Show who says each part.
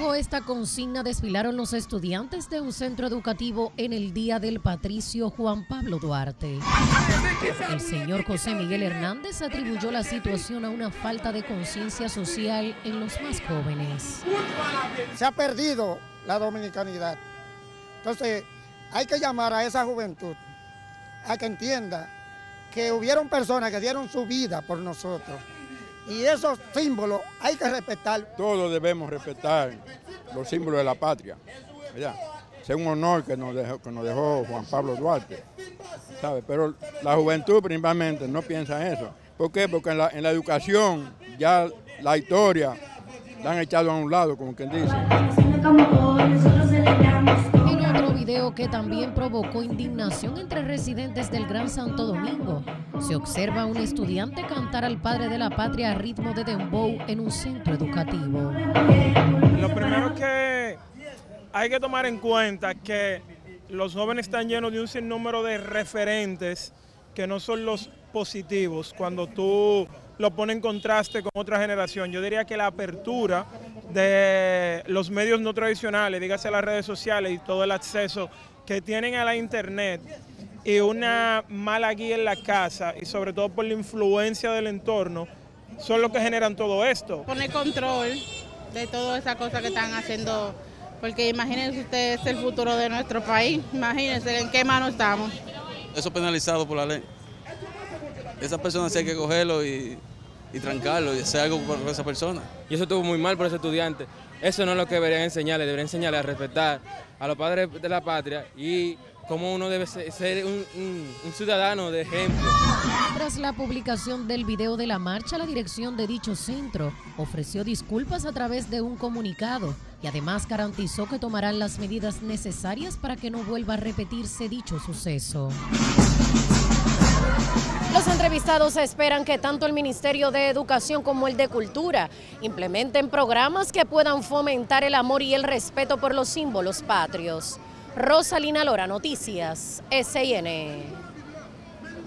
Speaker 1: Bajo esta consigna desfilaron los estudiantes de un centro educativo en el Día del Patricio Juan Pablo Duarte. El señor José Miguel Hernández atribuyó la situación a una falta de conciencia social en los más jóvenes.
Speaker 2: Se ha perdido la dominicanidad. Entonces, hay que llamar a esa juventud a que entienda que hubieron personas que dieron su vida por nosotros. Y esos símbolos hay que respetar.
Speaker 3: Todos debemos respetar los símbolos de la patria, ¿verdad? Es un honor que nos dejó Juan Pablo Duarte, ¿sabe? Pero la juventud principalmente no piensa eso. ¿Por qué? Porque en la educación ya la historia la han echado a un lado, como quien dice.
Speaker 1: En otro video que también provocó indignación entre residentes del Gran Santo Domingo, se observa a un estudiante cantar al padre de la patria a ritmo de dembow en un centro educativo.
Speaker 4: Lo primero que hay que tomar en cuenta es que los jóvenes están llenos de un sinnúmero de referentes que no son los positivos cuando tú lo pones en contraste con otra generación. Yo diría que la apertura de los medios no tradicionales, dígase las redes sociales y todo el acceso que tienen a la internet y una mala guía en la casa y sobre todo por la influencia del entorno, son los que generan todo esto.
Speaker 5: Poner control de todas esas cosas que están haciendo, porque imagínense ustedes, es el futuro de nuestro país, imagínense en qué mano estamos.
Speaker 6: Eso es penalizado por la ley. Esas personas sí hay que cogerlo y trancarlo y hacer algo por esa persona.
Speaker 7: Y eso estuvo muy mal por ese estudiante. Eso no es lo que deberían enseñarle a respetar a los padres de la patria y cómo uno debe ser un ciudadano de ejemplo.
Speaker 1: Tras la publicación del video de la marcha, la dirección de dicho centro ofreció disculpas a través de un comunicado y además garantizó que tomarán las medidas necesarias para que no vuelva a repetirse dicho suceso. Los entrevistados esperan que tanto el Ministerio de Educación como el de Cultura implementen programas que puedan fomentar el amor y el respeto por los símbolos patrios. Rosalina Lora, Noticias SIN.